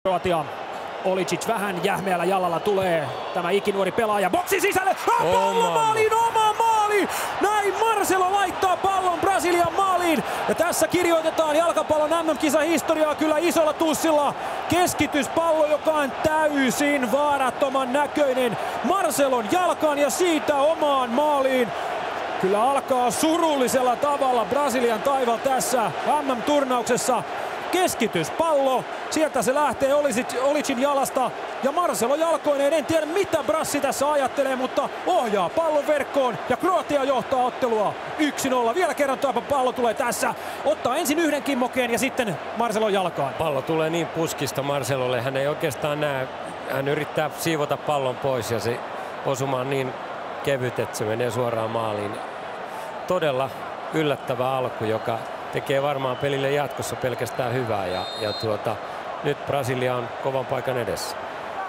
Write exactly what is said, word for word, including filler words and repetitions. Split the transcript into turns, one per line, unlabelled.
Kroatia. Olicic vähän jähmeällä jalalla tulee tämä ikinuori pelaaja boksin sisälle. Ah, pallo maaliin, oma maali! Näin Marcelo laittaa pallon Brasilian maaliin. Ja tässä kirjoitetaan jalkapallon M M-kisan historiaa kyllä isolla tussilla. Keskityspallo, joka on täysin vaarattoman näköinen Marcelon jalkaan ja siitä omaan maaliin. Kyllä alkaa surullisella tavalla Brasilian taival tässä M M-turnauksessa. Keskityspallo, sieltä se lähtee Olicin jalasta ja Marcelo jalkoineen. En tiedä mitä Brassi tässä ajattelee, mutta ohjaa pallon verkkoon ja Kroatia johtaa ottelua yksi nolla. Vielä kerran tuo pallo tulee tässä. Ottaa ensin yhden kimmokeen ja sitten Marcelo jalkaan.
Pallo tulee niin puskista Marcelolle, hän ei oikeastaan näe. Hän yrittää siivota pallon pois ja se osuma on niin kevyt, että se menee suoraan maaliin. Todella yllättävä alku, joka tekee varmaan pelille jatkossa pelkästään hyvää ja, ja tuota, nyt Brasilia on kovan paikan edessä.